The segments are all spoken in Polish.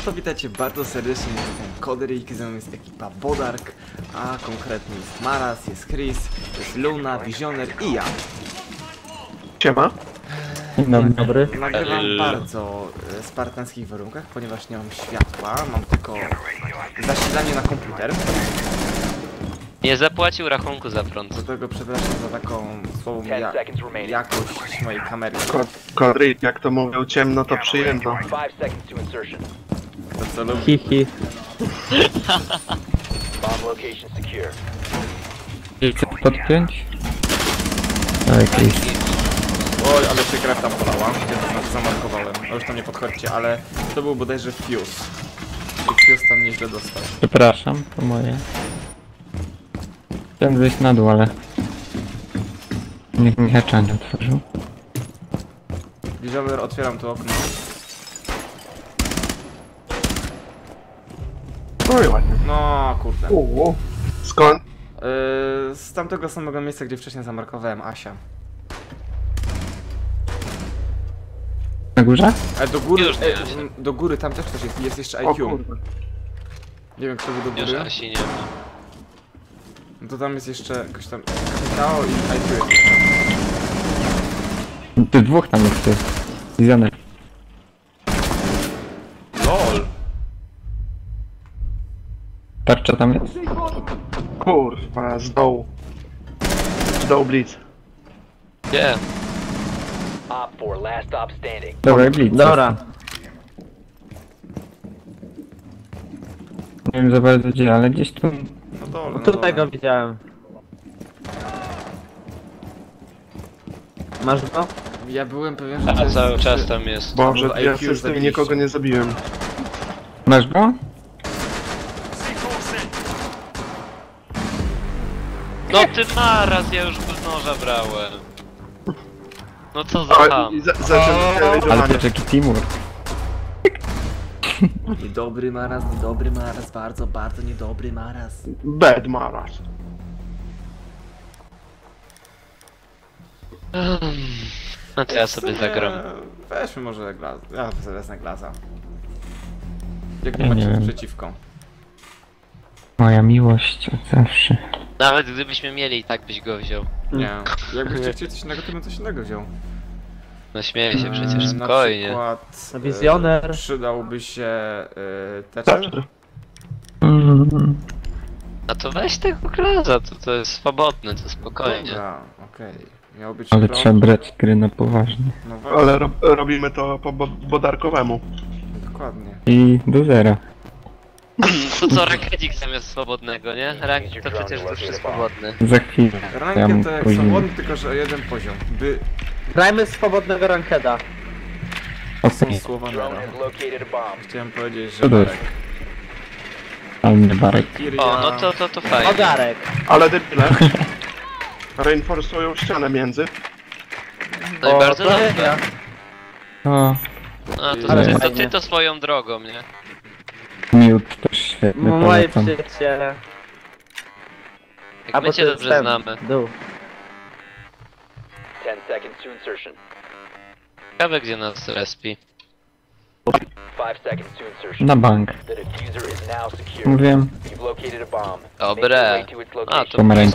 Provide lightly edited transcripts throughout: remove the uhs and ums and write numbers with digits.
to witajcie bardzo serdecznie, jestem Koderik, ze mną jest ekipa Bodark, a konkretnie jest Maras, jest Chris, jest Luna, Visioner i ja. Siema. Dzień dobry. Nagrywam w bardzo spartańskich warunkach, ponieważ nie mam światła, mam tylko zasilanie na komputer. Nie zapłacił rachunku za prąd. Do tego przepraszam za taką słabą jakość mojej kamery. Kodrik, jak to mówią, ciemno to przyjęto. To co lubi. Hihi. Chcę podpiąć? Okej. Oj, ale się krew tam polała, ja to zamarkowałem. O, już tam nie podchodźcie, ale to był bodajże fuse. I fuse tam nieźle dostał. Przepraszam, to moje. Chciałem zejść na dół, ale... Nikt mi hecza nie otworzył. Visioner, otwieram tu okno. No i ładnie. No kurde. Skąd? Z tamtego samego miejsca, gdzie wcześniej zamarkowałem Asia. Na górze? Do góry, Już nie, Asia. do góry tam też coś jest jeszcze O IQ. kurde. Nie wiem kto był do Już góry. Asi nie ma. No to tam jest jeszcze jakoś tam Tao i IQ jest jeszcze. Ty dwóch tam jest, ty. Wizjoner. LOL! Tarcza tam jest? Kurwa, z dołu. Z dołu blitz. Gdzie? Dobra, blitz. Dobra. Nie wiem za bardzo gdzie, ale gdzieś tu... No dole, no Tutaj dole. go widziałem. Masz go? Ja byłem pewien, że to A jest... cały czas tam jest. Boże, Albo ja IQ z tym zabiliście. nikogo nie zabiłem. Masz go? No ty naraz, ja już z noża brałem. No co za Ale ham. zacząłem Ale raidowanie. to jaki teamwork. Niedobry Maras, bardzo, bardzo niedobry Maras. Bad Maras. No to ja sobie zagram. Weźmy może Glaza. Ja wezmę Glaza. Jak Ja nie nie macie wiem. przeciwko. Moja miłość od zawsze. Nawet gdybyśmy mieli, i tak byś go wziął. Nie. Jakbyście chcieli coś innego, to bym coś innego wziął. No śmieję się przecież, Na spokojnie. przykład, Wizjoner. przydałby się Thatcher. Tak. A to weź tego Glaza, to jest swobodne, to spokojnie. Dobra, okej. Miał być Ale prąd. trzeba brać gry na poważnie. No właśnie, Ale robimy to po bodarkowemu. dokładnie. I do zera. To co, rankedzik zamiast swobodnego, nie? Rank to przecież już jest swobodny. Za chwilę. Ja Rankiem mam to jak później. swobodny, tylko że o jeden poziom. By Grajmy swobodnego rankeda. Okej, słowa Nero. Chciałem powiedzieć, że Co to jest? Marek. ale nie barek. Kiria... O, no to fajnie. Ogarek. Ale debile. Reinforcują ścianę między. No i bardzo to dobrze. ja. O, A Ale to fajnie. ty to swoją drogą, nie? miód też świetny, Moje polecam. przyjaciele. Jak my cię dobrze znamy. Dół. Ciekawe gdzie nas respi. Na bank. Mówiłem, Dobre. A to pomarańcz.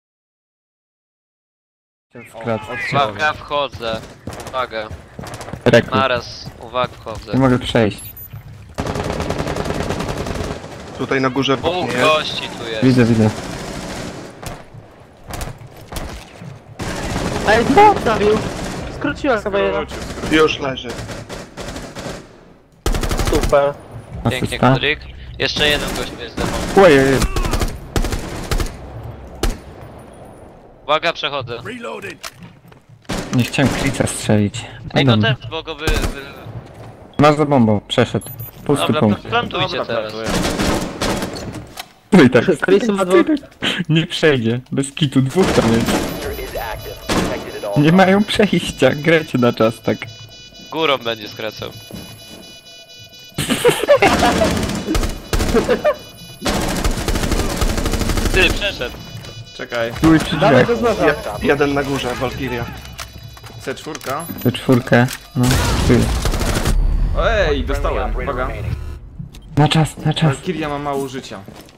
W klatce. uwaga, wchodzę. Uwaga. Rekrut. Naraz, uwaga, wchodzę. Nie mogę przejść. Tutaj na górze w oknie Dwóch jest. gości tu jest. Widzę. Ej, co zabił? Skróciłem sobie jeden. Już leży. Super. Pięknie, Asysta. Kodryk. Jeszcze jeden gość jest ze mną. Ojej, Uwaga, przechodzę. nie chciałem klica strzelić. Ej, no Dobra. też, bo go Masz za bombą, przeszedł. Pusty Dobra, punkt. plantujcie Dobra, teraz. plantuję. No i tak. Chris ma dwóch. Nie przejdzie. Bez kitu, dwóch tam jest. Nie mają przejścia. Grajcie na czas, tak. Górą będzie skracał. Ty, przeszedł. Czekaj. Były przy Dawaj drzwiach. go z noża. Jeden na górze, Valkyria. C4. Do czwórkę. No, ty. Ej, dostałem. Uwaga. Na czas, na czas. Valkyria ma mało życia.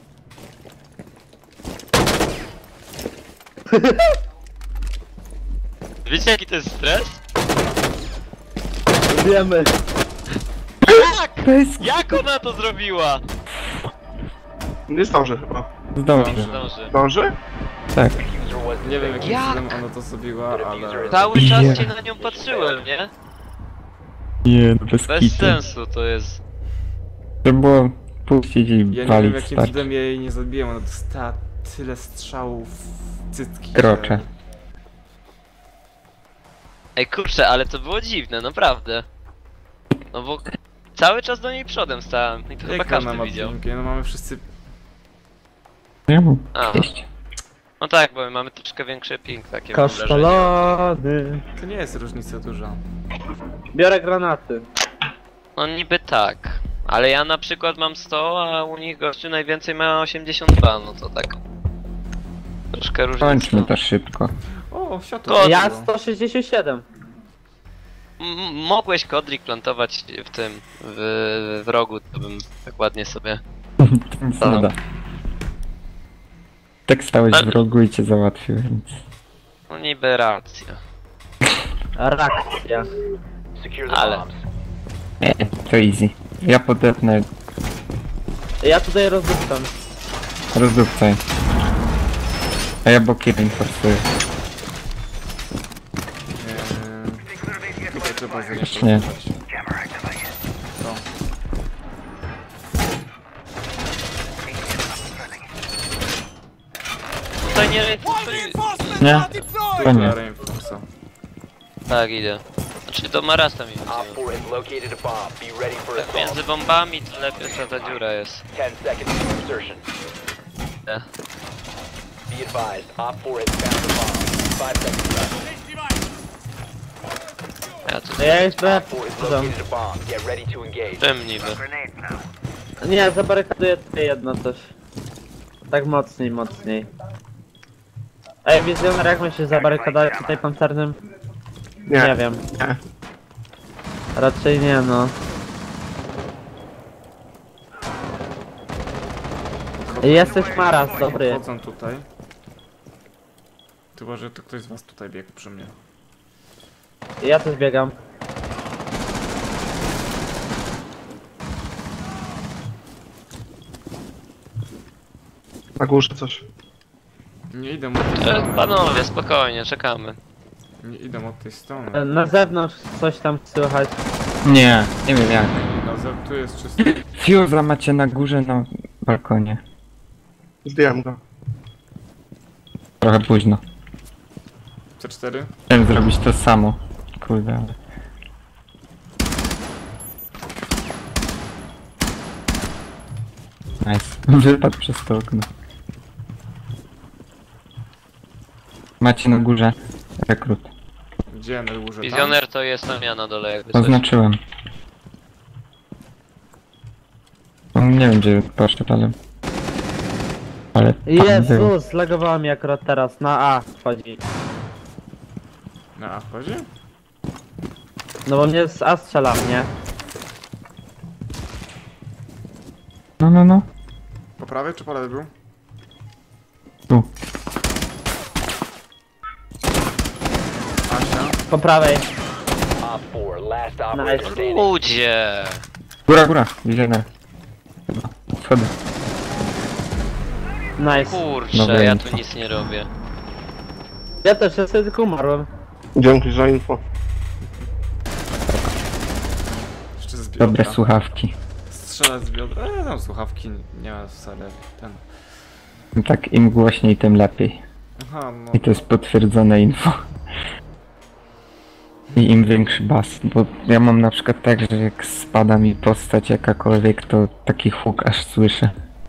Wiecie jaki to jest stres? Wiemy. Jak? Bez... Jak ona to zrobiła? Nie zdąży chyba. Dobrze, Zdąży. Zdąży? tak. Nie wiem jakim Jak? cudem ona to zrobiła, ale... Cały Nie. czas się na nią patrzyłem, nie? Nie, no bez Bez kitu. sensu to jest. Trzeba było puścić i Ja nie wiem walić jakim start. cudem ja jej nie zabiłem, ona dostała tyle strzałów w cycki. Krocze. że- Ej kurczę, ale to było dziwne, naprawdę. No bo cały czas do niej przodem stałem i to chyba Jak ona każdy ma widział. pięknie, no mamy wszyscy... Ja mam Aha. 200. No tak, bo my mamy troszkę większy ping, takie mam wrażenie. Kasztalony. To nie jest różnica duża. Biorę granaty. No niby tak. Ale ja na przykład mam 100, a u nich gościu najwięcej ma 82, no to tak. Troszkę różnica. Kończmy to szybko. O, światło. To- Ja było. 167. Mogłeś Kodrik plantować w tym, w rogu, to bym tak ładnie sobie... To nic nie da. Tak stałeś w rogu i cię załatwił, więc... No niby racja. Reakcja. Ale... To easy. Ja podepnę, Ja tutaj rozrzucam. rozdupcaj. A ja boki reinforcuję. Tutaj trzeba Właśnie. To. Tutaj nie... Nie? To nie. Tutaj reinforsa. Tak, idę. Znaczy do Marasta mi Op chodziło. 4 has located a bomb. Be ready for Tak assault. między bombami to lepiej, że ta dziura jest. 10 seconds to insertion. Nie. Be advised, Op 4 has found the bomb. 5 seconds left. Ja tu Ja jeszcze... Op 4 has located a bomb. Get ready to engage. tym niby. Nie, zabarykaduję tutaj jedno coś. Tak mocniej, mocniej. Ej, wizjoner, jak my się zabarykadować tutaj pancernym? Nie wiem. Nie. Raczej nie, no. Jesteś Maras, dobry. Wchodzą tutaj. Chyba, że to ktoś z was tutaj biegł przy mnie. Ja też biegam. Na górze coś. Nie idę od tej strony. Panowie, spokojnie, czekamy. Nie idę od tej strony. Na zewnątrz coś tam słychać. Nie, nie wiem jak. No, tu jest czysto. Fuse'a macie na górze na balkonie. Zdjąłem go. Trochę późno. C4? Chciałem zrobić to samo. Kurde, ale... Nice. Wypadł przez to okno. Macie na górze rekrut. Gdzie na górze? Tam? Wizjoner to jest tam ja na dole jakby coś. Oznaczyłem. No, nie wiem gdzie poszedł, ale... Ale tam był. Jezus, zlagowało mi akurat teraz. Na A wchodzi. Na A wchodzi? No bo mnie z A strzela, nie? No. Po prawej czy po lewej był? Tu. Asia. Po prawej. Op 4, last operator Nice. standing. Ludzie! Góra, widziane. Chyba. Schody. Nice. Kurczę, Dobra ja info. tu nic nie robię. Ja też, ja sobie tylko umarłem. Dzięki za info. Jeszcze z biodra. Dobre słuchawki. Strzela z biodra. Tam słuchawki nie ma wcale ten. Tak im głośniej tym lepiej. Aha, no. I to jest potwierdzone info. I im większy bas, bo ja mam na przykład tak, że jak spada mi postać jakakolwiek, to taki huk aż słyszę.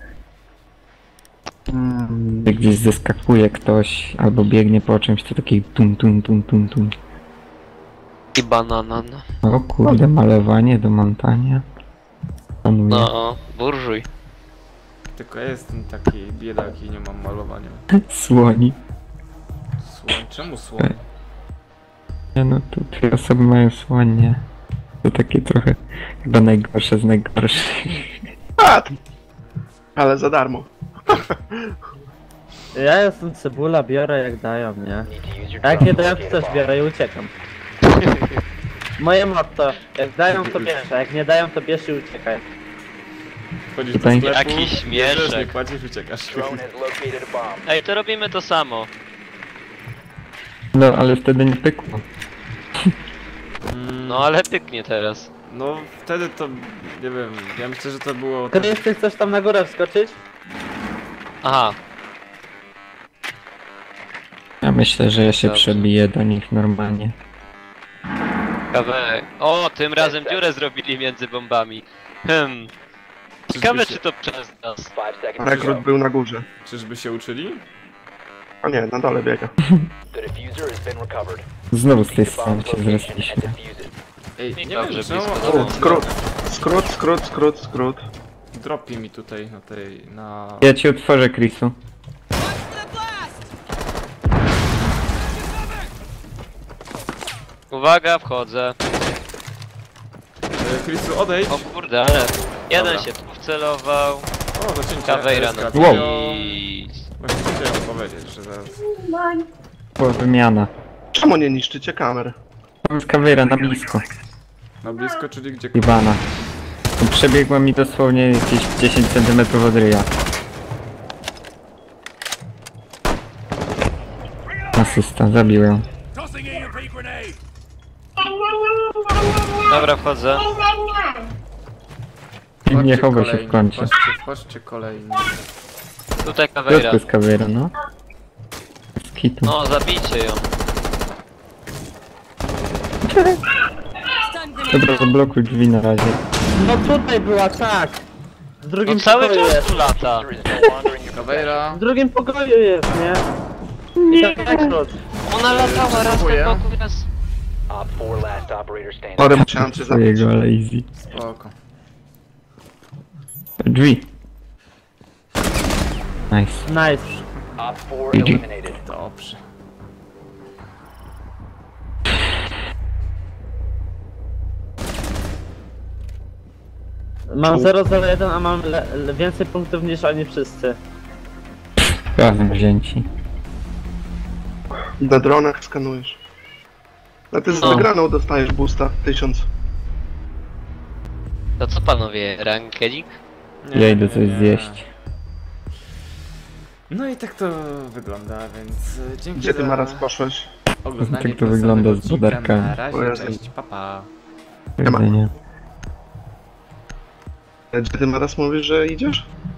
Jak gdzieś zeskakuje ktoś, albo biegnie po czymś, to taki tum tum tum tum tum. I banana, no. O kurde, malowanie do montania. Panuję. No, burżuj. Tylko ja jestem taki biedak i nie mam malowania. Słoni. Słoń. Czemu słoń? Nie no, tu dwie osoby mają słonie. To takie trochę chyba najgorsze z najgorszych. Ale za darmo. Ja jestem cebula, biorę jak dają, nie? Need to use your A jak drone nie to dają, locate to a też bomb. biorę i uciekam. Moje motto, jak dają to bierz, a jak nie dają to bierz i uciekaj. Wchodzisz do Tutaj- sklepu, Jaki bierzesz, śmieszek. nie płacisz, uciekasz. Drone has located a bomb. Ej, to robimy to samo. No, ale wtedy nie pykło. No ale pyknie teraz. No wtedy to, nie wiem, ja myślę, że to było... Ty chcesz tam na górę wskoczyć? Aha, Ja myślę, że ja się Dobrze. przebiję do nich normalnie. kawałek. O, tym razem dziurę zrobili między bombami. Ciekawe Czyżby czy to przez nas. 5 seconds to Rekrut go. był na górze. Czyżby się uczyli? A nie, na dole biega. The diffuser has been recovered. Znowu z tej The strony bomb's się location zresztiliśmy. and defuse it. Ej, I nie dobrze, wiem czemu, blisko ale domu. Skrót. dropi mi tutaj na tej, na... Ja ci otworzę, Chrisu. Uwaga, wchodzę. Chrisu, odejdź! O kurde, ale jeden Dobra. się tu wcelował. O, zacięcie. Kawejra na Eskapio. I... Właśnie chciałem powiedzieć, że zaraz... Była wymiana. Czemu nie niszczycie kamer? Z kawejra na blisko. Na blisko, czyli gdzie? Iwana. Przebiegła mi dosłownie jakieś 10 cm od ryja. Asysta, zabiłem. Dobra, wchodzę. I nie chowaj się kolejni, w kącie. Chodźcie kolejni. Tutaj kawejra. Krótko z kawejra, no. Z kitu. No, zabijcie ją. Dobra, zablokuj drzwi na razie. No tutaj była, tak! W drugim No cały pokoju czas jest. tu lata. Diffuser is no longer in your possession. Kawejra. W drugim pokoju jest, nie? I tak rekrut. Ona latała raz Dziękuję. tak wokół, raz... Op 4 last operator standing. Ale musiałem cię zabić. Swojego, ale easy. Spoko. Drzwi. Nice. Nice. Op 4 eliminated. Dobrze. Mam 001, a mam więcej punktów niż oni wszyscy. Razem wzięci. Na dronach skanujesz. A ty z No. wygraną dostajesz boosta 1000. To co panowie, rankedik? Ja idę coś zjeść. No i tak to wygląda, więc dzięki Gdzie ty za Maras poszłeś? oglądanie Tak to wygląda personalnego z odcinka. budarkami. Na O razie, Jezu. cześć, papa. Nie ma. Widzenia. Gdzie ty Maras mówisz, że idziesz?